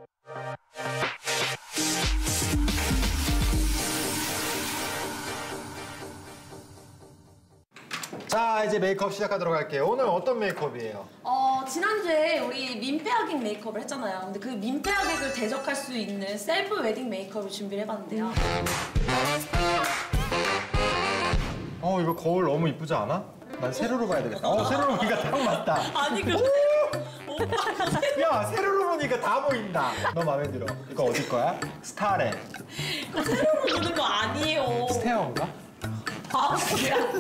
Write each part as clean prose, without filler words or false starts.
자, 이제 메이크업 시작하도록 할게요. 오늘 어떤 메이크업이에요? 지난주에 우리 민폐하객 메이크업을 했잖아요. 근데 그 민폐하객을 대적할 수 있는 셀프 웨딩 메이크업을 준비를 해봤는데요. 이거 거울 너무 이쁘지 않아? 난 세로로 봐야 되겠다. 세로로 보니까 딱 맞다. 아니, 그 오빠 야, 세로로 보니까 다 보인다. 너 마음에 들어. 이거 어디 거야? 스타레. 이거 세로로 보는 거 아니에요. 스테어인가? 바보야.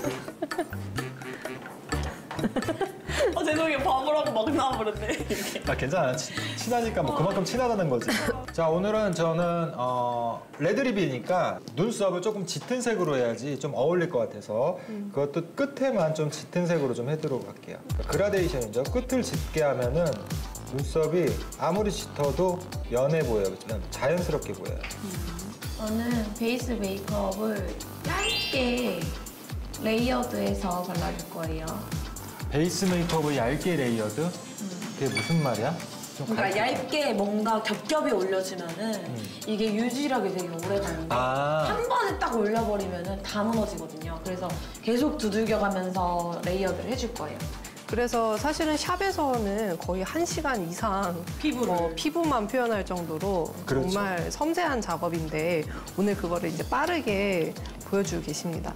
죄송해요. 바보라고 막 나와버렸네. 아, 괜찮아. 친하니까 뭐 그만큼 친하다는 거지. 자, 오늘은 저는 레드립이니까 눈썹을 조금 짙은 색으로 해야지 좀 어울릴 것 같아서 그것도 끝에만 좀 짙은 색으로 좀 해도록 할게요. 그라데이션이죠. 끝을 짙게 하면은 눈썹이 아무리 짙어도 연해 보여요. 그냥 자연스럽게 보여요. 저는 베이스 메이크업을 얇게 레이어드해서 발라줄 거예요. 베이스 메이크업을 얇게 레이어드? 그게 무슨 말이야? 그러니까 얇게 뭔가 겹겹이 올려주면은 이게 유지력이 되게 오래 가는데 한 번에 딱 올려버리면은 다 무너지거든요. 그래서 계속 두들겨가면서 레이어드를 해줄 거예요. 그래서 사실은 샵에서는 거의 1시간 이상 피부만 표현할 정도로 그렇죠. 정말 섬세한 작업인데 오늘 그거를 이제 빠르게 보여주고 계십니다.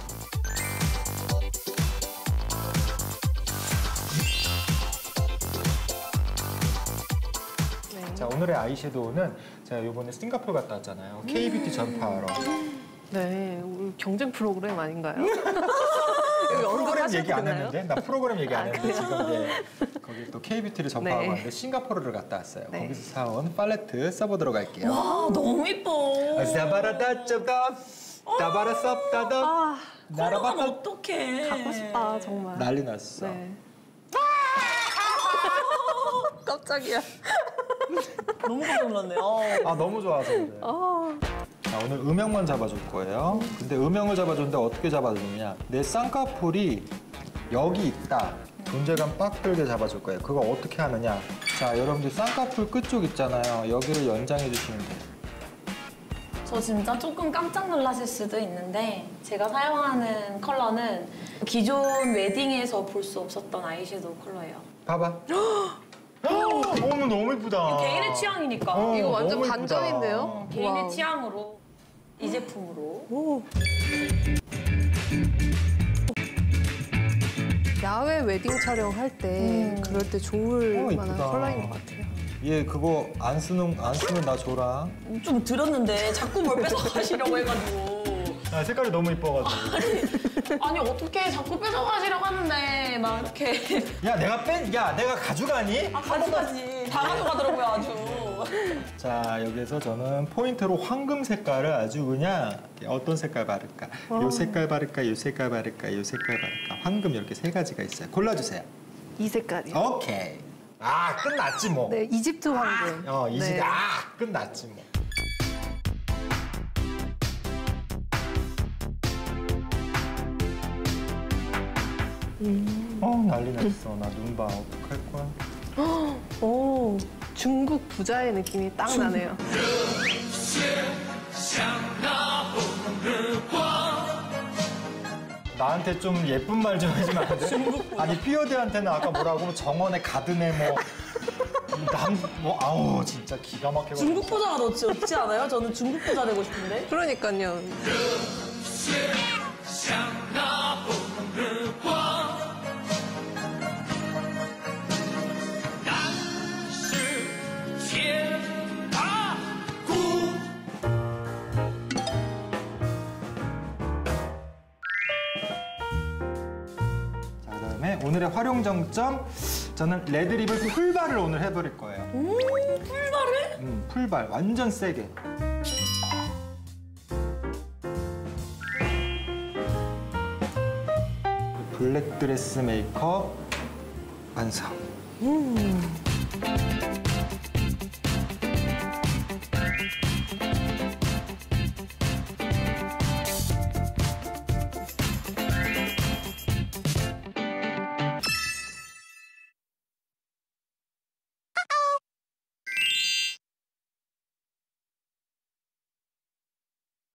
자, 오늘의 아이섀도우는 제가 이번에 싱가포르 갔다 왔잖아요. K-뷰티 전파하러. 네, 우리 경쟁 프로그램 아닌가요? 프로그램 얘기 안 했는데? 나 프로그램 얘기 안 했는데 지금 거기 또 K-뷰티를 전파하고 왔는데 싱가포르를 갔다 왔어요. 거기서 사온 팔레트 써보도록 할게요. 와, 너무 이뻐. 사바라다쩌다 다바라쌉다다 컬러감 어떡해. 갖고 싶다, 정말. 난리 났어. 네. 깜짝이야. 너무 깜짝 놀랐네. 너무 좋아서 그래. 자, 오늘 음영만 잡아줄 거예요. 근데 음영을 잡아주는데 어떻게 잡아주느냐. 내 쌍꺼풀이 여기 있다. 존재감 빡 들게 잡아줄 거예요. 그거 어떻게 하느냐. 자, 여러분들 쌍꺼풀 끝쪽 있잖아요. 여기를 연장해 주시면 돼요. 저 진짜 조금 깜짝 놀라실 수도 있는데 제가 사용하는 컬러는 기존 웨딩에서 볼 수 없었던 아이섀도우 컬러예요. 봐봐. 너무 이쁘다. 개인의 취향이니까. 이거 완전 너무 반전인데요? 개인의 와우. 취향으로 이 제품으로. 오. 야외 웨딩 촬영할 때 그럴 때 좋을 만한 이쁘다. 컬러인 것 같아요. 얘 그거 안 쓰면 나 줘라. 좀 들었는데 자꾸 뭘 뺏어가시려고 해가지고. 색깔이 너무 이뻐가지고. 아니 어떻게 자꾸 뺏어가시려고 하는데 막 이렇게. 야, 내가 가져가니? 가져가지. 다 가져가더라고요 아주. 자, 여기서 저는 포인트로 황금 색깔을 아주 그냥 어떤 색깔 바를까? 요 색깔 바를까? 요 색깔 바를까? 요 색깔 바를까? 황금 이렇게 3가지가 있어요. 골라주세요. 이 색깔이요. 오케이. 끝났지 뭐. 네, 이집트 황금. 이집트. 끝났지 뭐. 난리 났어. 나 눈 봐. 어떡할 거야? 오, 중국 부자의 느낌이 딱 나네요. 나한테 좀 예쁜 말 좀 해주면 안 돼? 아니, 피어드한테는 아까 뭐라고 정원에 가드네 진짜 기가 막혀가지고. 중국 부자가 더 좋지 않아요? 저는 중국 부자 되고 싶은데. 그러니까요. 오늘의 활용 정점, 저는 레드립을 풀발을 오늘 해버릴 거예요. 풀발을? 풀발 완전 세게. 블랙 드레스 메이크업 완성.